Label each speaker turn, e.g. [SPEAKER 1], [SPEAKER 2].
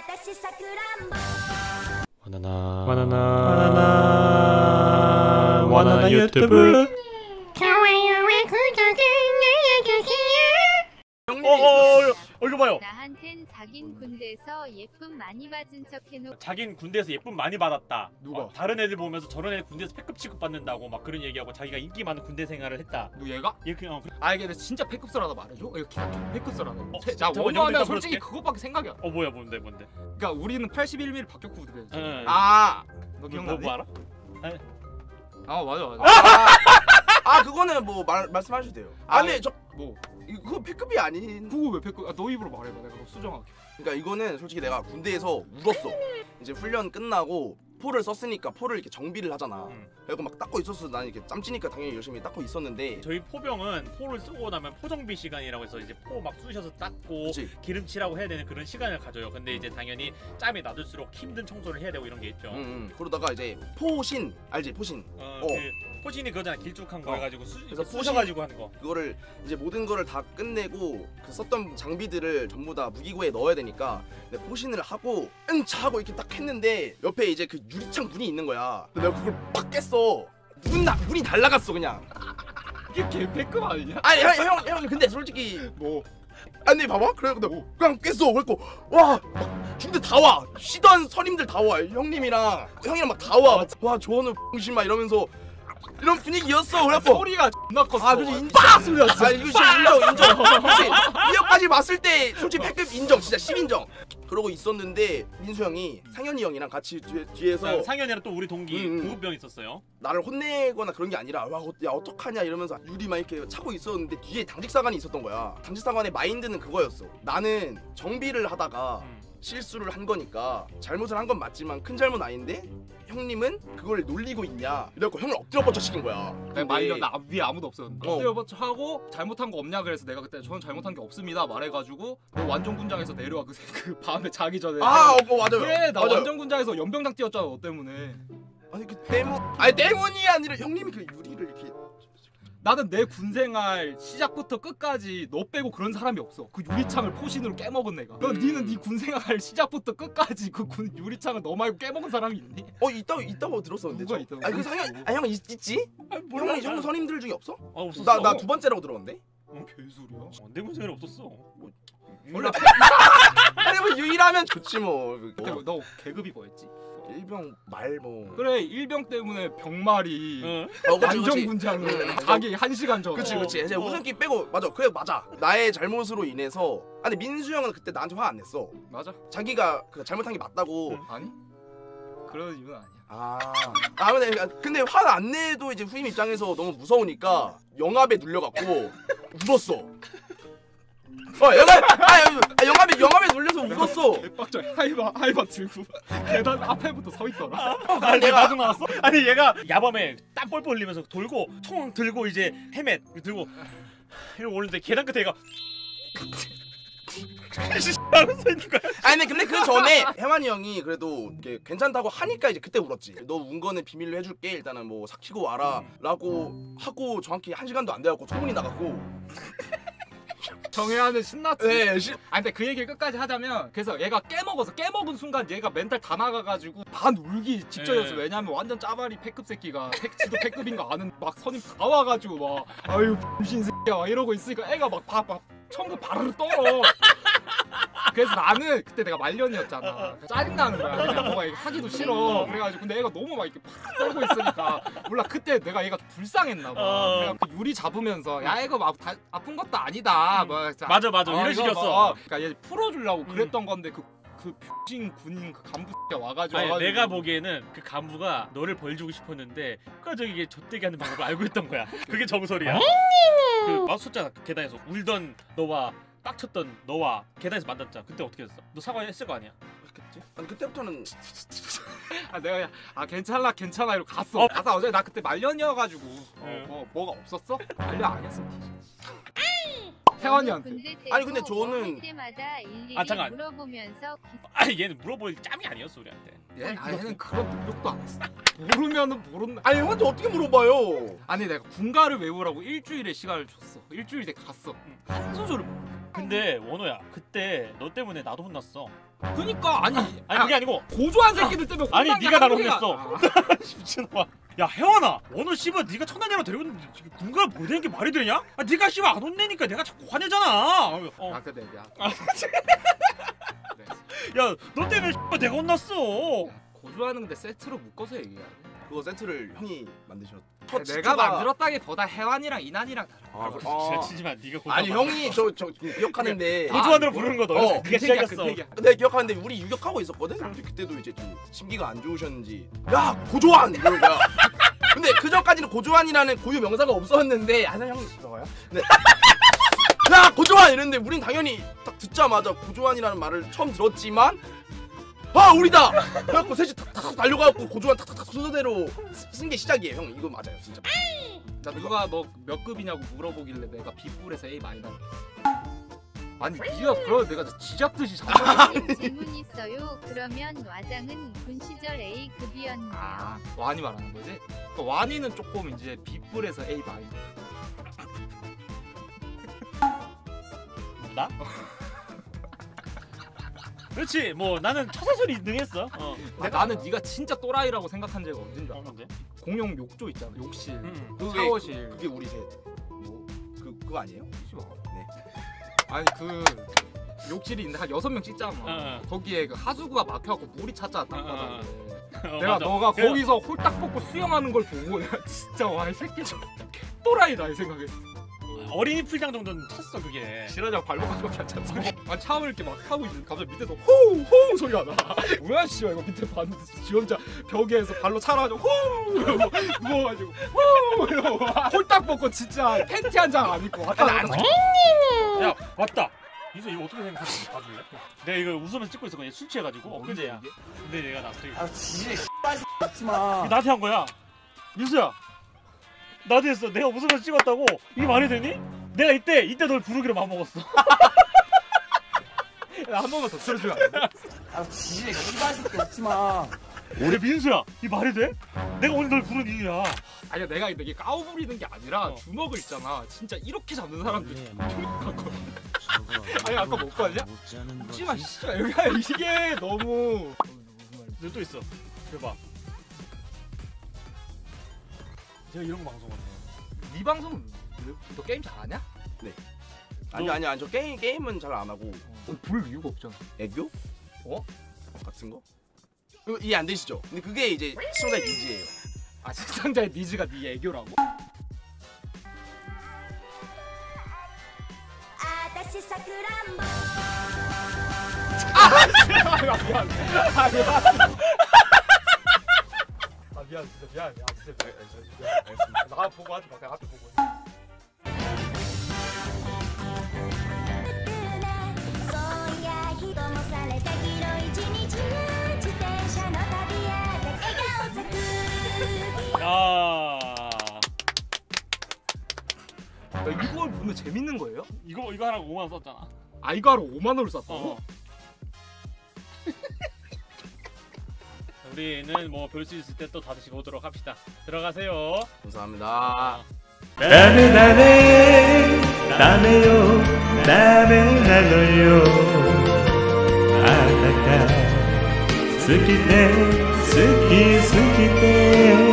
[SPEAKER 1] 바나나 유튜브.
[SPEAKER 2] 좋아요와 구독을 눌러주세요.
[SPEAKER 1] 이거 봐요.
[SPEAKER 3] 나한텐 자긴 군대에서 예쁨 많이 받은 척 해놓고
[SPEAKER 1] 자긴 군대에서 예쁨 많이 받았다.
[SPEAKER 4] 누가?
[SPEAKER 1] 다른 애들 보면서 저런 애 군대에서 패급 취급받는다고 막 그런 얘기하고 자기가 인기 많은 군대 생활을 했다.
[SPEAKER 4] 누 얘가?
[SPEAKER 1] 이렇게
[SPEAKER 4] 아 이게 진짜 패급설하다 말해줘? 이거 패급설하다. 나
[SPEAKER 1] 잠깐만,
[SPEAKER 4] 원하면
[SPEAKER 1] 영상
[SPEAKER 4] 솔직히
[SPEAKER 1] 보여줄게.
[SPEAKER 4] 그것밖에 생각이 안 나.
[SPEAKER 1] 뭐야 뭔데?
[SPEAKER 4] 그러니까 우리는 81mm 박격구 부대였지.
[SPEAKER 1] 응.
[SPEAKER 4] 아, 너
[SPEAKER 1] 뭐
[SPEAKER 4] 기억나니?
[SPEAKER 1] 알아?
[SPEAKER 4] 아 맞아.
[SPEAKER 5] 그거는 뭐 말씀하셔도 돼요. 근데 저
[SPEAKER 4] 뭐
[SPEAKER 5] 그거 패급이 아닌.
[SPEAKER 4] 그거 왜 패급? 너 입으로 말해봐. 내가 그거 수정할게.
[SPEAKER 5] 그러니까 이거는 솔직히 내가 군대에서 울었어. 이제 훈련 끝나고 포를 썼으니까 포를 이렇게 정비를 하잖아. 그래서 막 닦고 있었어. 나는 이렇게 짬찌니까 당연히 열심히 닦고 있었는데.
[SPEAKER 1] 저희 포병은 포를 쓰고 나면 포정비 시간이라고 해서 이제 포 막 쑤셔서 닦고
[SPEAKER 5] 그치.
[SPEAKER 1] 기름칠하고 해야 되는 그런 시간을 가져요. 근데 이제 당연히 짬이 낮을수록 힘든 청소를 해야 되고 이런 게 있죠.
[SPEAKER 5] 그러다가 이제 포신 알지? 포신.
[SPEAKER 1] 그 포신이 그거잖아. 길쭉한 거 해가지고
[SPEAKER 5] 그래서
[SPEAKER 1] 쑤셔가지고 하는 거.
[SPEAKER 5] 그거를 이제 모든 거를 다 끝내고 그 썼던 장비들을 전부 다 무기고에 넣어야 되니까 포신을 하고 하고 이렇게 딱 했는데 옆에 이제 그 유리창 문이 있는 거야. 근데 내가 그걸 팍 깼어. 문이 날라갔어 그냥.
[SPEAKER 4] 이게 개 패급 아니냐?
[SPEAKER 5] 아니 형 근데 솔직히
[SPEAKER 4] 뭐
[SPEAKER 5] 아니 봐봐 그래 근데 그냥 깼어. 그래갖고 와 막 중대 다 와. 쉬던 선임들 다 와. 형님이랑 막 다 와. 와 조원우 병신 막 이러면서 이런 분위기였어. 그래갖고
[SPEAKER 4] 소리가 존나 컸어.
[SPEAKER 5] 아 그래서 인정 소리였어. 아 이거 진짜 인정. 그렇지. 이어까지 봤을 때 솔직히 패급 인정. 진짜 10인정. 그러고 있었는데 민수 형이 상현이 형이랑 같이 뒤에서
[SPEAKER 1] 상현이랑 또 우리 동기 공급병 있었어요.
[SPEAKER 5] 나를 혼내거나 그런 게 아니라 야 어떡하냐 이러면서 유리 막 이렇게 차고 있었는데 뒤에 당직사관이 있었던 거야. 당직사관의 마인드는 그거였어. 나는 정비를 하다가 실수를 한 거니까 잘못을 한 건 맞지만 큰 잘못 아닌데 형님은 그걸 놀리고 있냐 이래갖고 형을 엎드려 뻗쳐 시킨 거야.
[SPEAKER 4] 내가 말려 나 위에 아무도 없었는데
[SPEAKER 5] 어.
[SPEAKER 4] 엎드려 뻗쳐 하고 잘못한 거 없냐 그래서 내가 그때 저는 잘못한 게 없습니다 말해가지고 너 완전 군장에서 내려와 그 밤에 자기 전에
[SPEAKER 5] 맞아요.
[SPEAKER 4] 그래 나
[SPEAKER 5] 맞아요.
[SPEAKER 4] 완전 군장에서 연병장 뛰었잖아 너 때문에.
[SPEAKER 5] 아니 그 때문이 아니라 형님이 그 유리를 이렇게
[SPEAKER 4] 나는 내 군생활 시작부터 끝까지 너 빼고 그런 사람이 없어. 그 유리창을 포신으로 깨먹은 애가. 너 니는 네 군생활 시작부터 끝까지 그 유리창을 너 말고 깨먹은 사람이 있니?
[SPEAKER 5] 있다고 들었었는데.
[SPEAKER 4] 누가 있다고?
[SPEAKER 5] 아니 그 상현 형 있지?
[SPEAKER 1] 몰라.
[SPEAKER 5] 형 선임들 중에 없어?
[SPEAKER 1] 없었어.
[SPEAKER 5] 나 두 번째라고 들었는데.
[SPEAKER 4] 개소리야.
[SPEAKER 1] 내 군생활 없었어.
[SPEAKER 5] 원래 아니 뭐 유일하면 좋지 뭐.
[SPEAKER 4] 그때 너 계급이 뭐였지?
[SPEAKER 5] 일병 말 뭐.
[SPEAKER 4] 그래 일병 때문에 병말이
[SPEAKER 5] 그치.
[SPEAKER 4] 완전 군장을 자기 1시간 전에.
[SPEAKER 5] 그치. 이제 웃음기 빼고 맞아. 나의 잘못으로 인해서. 아니 민수 형은 그때 나한테 화 안 냈어.
[SPEAKER 4] 맞아?
[SPEAKER 5] 자기가 그 잘못한 게 맞다고.
[SPEAKER 4] 아니? 그런 이유는 아니야.
[SPEAKER 5] 근데 화를 안 내도 이제 후임 입장에서 너무 무서우니까 영압에 눌려갖고 울었어. 영압에 눌려서 울었어.
[SPEAKER 4] 개빡쳐. 하이바 들고 계단 앞에부터 서 있더라.
[SPEAKER 1] 나도 나왔어? 아니 얘가 야밤에 땀 뻘뻘 흘리면서 돌고 총 들고 이제 헬멧 들고 이러고 오는데 계단 끝에 얘가 하고 서 있는 거야.
[SPEAKER 5] 아니 근데 그 전에 혜만이 형이 그래도 이렇게 괜찮다고 하니까 이제 그때 울었지. 너 운 거는 비밀로 해줄게. 일단은 뭐 삭히고 와라 라고 하고 정확히 1시간도 안 돼갖고 소문이 나갔고.
[SPEAKER 4] 정혜아는 신났지.
[SPEAKER 5] 네.
[SPEAKER 4] 아니 근데 그 얘기를 끝까지 하자면 그래서 얘가 깨먹은 순간 얘가 멘탈 다 나가가지고 반 울기 직전이었어. 왜냐면 완전 짜발이 패급 새끼가 지도 패급인 거 아는 막 선임 다 와가지고 막 아유 병신 새끼야 막 이러고 있으니까 애가 막 처음부터 바르르 떨어. 그래서 나는 그때 내가 말년이었잖아. 짜증나는 거야. 그냥 뭐가 하기도 싫어. 그래가지고 근데 애가 너무 막 이렇게 팍 떨고 있으니까 몰라 그때 내가 얘가 좀 불쌍했나 봐. 내가 그 유리 잡으면서 야 이거 막 아픈 것도 아니다. 뭐
[SPEAKER 1] 맞아 이런 식이었어.
[SPEAKER 4] 그러니까 얘 풀어주려고 그랬던 건데 그 병신 군인 그 간부 X가 와가지고.
[SPEAKER 1] 아니 내가 보기에는 그 간부가 너를 벌주고 싶었는데 끝까지 이게 좆되게 하는 방법을 알고 있던 거야. 그게 정설이야. 그 마우스잖아 계단에서 울던 너와 빡쳤던 너와 계단에서 만났잖아. 그때 어떻게 됐어? 너 사과했을 거 아니야?
[SPEAKER 5] 그랬겠지? 아니 그때부터는
[SPEAKER 4] 내가 괜찮아 이러고 갔어. 가서 어제 나 그때 말년이어가지고 뭐가 없었어? 말년 안 했어. 혜원이한테.
[SPEAKER 5] 아니, 근데 저는-
[SPEAKER 3] 때마다 일일이
[SPEAKER 1] 아, 잠깐.
[SPEAKER 3] 물어보면서
[SPEAKER 1] 얘는 물어볼 짬이 아니었어 우리한테.
[SPEAKER 4] 얘는 그런 노력도 안 했어. 모르면은 모른다.
[SPEAKER 5] 아니 형한테 어떻게 물어봐요?
[SPEAKER 4] 아니 내가 군가를 외우라고 일주일의 시간을 줬어. 일주일 뒤에 갔어. 한 소절을 몰라.
[SPEAKER 1] 근데 원호야 그때 너 때문에 나도 혼났어.
[SPEAKER 4] 그니까 아니
[SPEAKER 1] 아니 그게 아니고
[SPEAKER 4] 고조한 새끼들 때문에
[SPEAKER 1] 아니,
[SPEAKER 4] 혼난 게
[SPEAKER 1] 네가 나를
[SPEAKER 4] 한둘이야.
[SPEAKER 1] 혼냈어. 미친놈아. 야 혜원아 원호 씨발 네가 천안이랑 데리고 있는데 군가를 보내는 게 말이 되냐? 아 네가 씨발 안 혼내니까 내가 자꾸 화내잖아.
[SPEAKER 4] 아 근데 야
[SPEAKER 1] 야너 때문에 씨발 내가 혼났어.
[SPEAKER 4] 고조하는 근데 세트로 묶어서 얘기해.
[SPEAKER 5] 그거 세트를 형이 만드셨.
[SPEAKER 4] 내가 만들었다기보다 혜완이랑 이난이랑
[SPEAKER 5] 아,
[SPEAKER 1] 진짜 치지마 네가 고조.
[SPEAKER 5] 아니 형이 저 기억하는데
[SPEAKER 1] 고조안으로 부르는 거 너야. 네가 시작했어.
[SPEAKER 5] 내가 기억하는데 우리 유격하고 있었거든? 근데 그때도 이제 좀 심기가 안 좋으셨는지 야 고조한! 이러는 거야. 근데 그 전까지는 고조한이라는 고유 명사가 없었는데 아나 형 들어가요? 네. 야 고조한! 이랬는데 우린 당연히 딱 듣자마자 고조한이라는 말을 처음 들었지만 아 우리다! 그래갖고 셋이 탁탁 달려가갖고 고조한 탁탁탁 순서대로 쓴 게 시작이에요. 형 이거 맞아요 진짜.
[SPEAKER 4] 나 누가 너 몇 급이냐고 물어보길래 내가 B뿔에서 A 마이너. 아니 네가 그러 내가 지잡듯이
[SPEAKER 3] 질문 있어요. 그러면 와장은 군 시절 A급이었나요?
[SPEAKER 4] 아 와니 말하는 거지? 그러니까 와니는 조금 이제 B뿔에서 A 마이너.
[SPEAKER 1] 나? 그렇지 뭐 나는 처사소리 능했어.
[SPEAKER 4] 나는 네가 진짜 또라이라고 생각한 적이 언젠 줄 알아?
[SPEAKER 1] 언제?
[SPEAKER 4] 공용 욕조 있잖아. 욕실,
[SPEAKER 5] 그게-
[SPEAKER 4] 샤워실.
[SPEAKER 5] 그게 우리 셋. 뭐 그거 아니에요? 네.
[SPEAKER 4] 아니 그 욕실이 있는데 한 6명 찍잖아. 거기에 그 하수구가 막혀갖고 물이 찼잖아. 땅바닥에. 내가
[SPEAKER 1] 맞아.
[SPEAKER 4] 너가
[SPEAKER 1] 그래.
[SPEAKER 4] 거기서 홀딱 벗고 수영하는 걸 보고 내가 진짜 와 이 새끼 저 또라이다 이 생각했어.
[SPEAKER 1] 어린이 풀장 정도는 쳤어 그게.
[SPEAKER 4] 실화장 발목까지밖에 안 찼어. 아 샤워를 이렇게 막 하고 있는데 갑자기 밑에서 호우 소리가 나. 뭐야 씨발 이거 밑에 봤는데 지 혼자 벽에서 발로 차가지고 호우 이러고 누워가지고 호우 이러고 홀딱 벗고 진짜 팬티 한 장 안 입고 왔다 갔다.
[SPEAKER 1] 야 맞다. 민수 이거 어떻게 생각하는지 봐줄래? 내가 이거 웃으면서 찍고 있었거든. 술 취해가지고 엊그제야. 근데 내가 나한테
[SPEAKER 5] 지지 하지마.
[SPEAKER 1] 나한테 한 거야. 민수야 나한테 했어. 내가 웃으면서 찍었다고. 이게 말이 되니? 내가 이때 널 부르기로 마음먹었어.
[SPEAKER 4] 한 번만 더 틀어주면 안 돼?
[SPEAKER 5] 아 지지 씨발 새끼 웃지마.
[SPEAKER 1] 우리 민수야 이 말이 돼? 내가 오늘 널 부른 이유야.
[SPEAKER 4] 아니야 내가 이게 까오부리는 게 아니라 주먹을 있잖아 진짜 이렇게 잡는 사람들이 총각거든. 아니 아까 못 봤냐? 웃지마 씨발 여기가 이게 너무 무슨 말이야?
[SPEAKER 1] 여기 또 있어. 대박. 제가 이런 거 방송하네.
[SPEAKER 4] 네 방송은 너 게임 잘하냐?
[SPEAKER 5] 아니 저 게임은 잘 안 하고
[SPEAKER 4] 볼 이유가 없잖아.
[SPEAKER 5] 애교?
[SPEAKER 4] 어?
[SPEAKER 5] 같은 거? 이거 이해 안 되시죠? 근데 그게 이제 시청자의 니즈예요.
[SPEAKER 4] 아 시청자의 니즈가 네 애교라고?
[SPEAKER 2] 私さくらんぼ
[SPEAKER 4] 미안. 미안 진짜 미안해. 진짜 미안해. 나 보고 하지 마. 그냥 앞에 보고 해.
[SPEAKER 2] そういや人もされた広い一日や自転車の旅やで笑顔咲く
[SPEAKER 1] 야
[SPEAKER 4] 이걸 보면 재밌는 거예요?
[SPEAKER 1] 이거 하나 5만 원 썼잖아.
[SPEAKER 4] 아 이거 하러 5만 원을 쐈다고?
[SPEAKER 1] 어. 우리는 뭐 볼 수 있을 때 또 다시 보도록 합시다. 들어가세요.
[SPEAKER 5] 감사합니다.
[SPEAKER 6] ダメダメダメよダメなのよあなた好きで好き好きで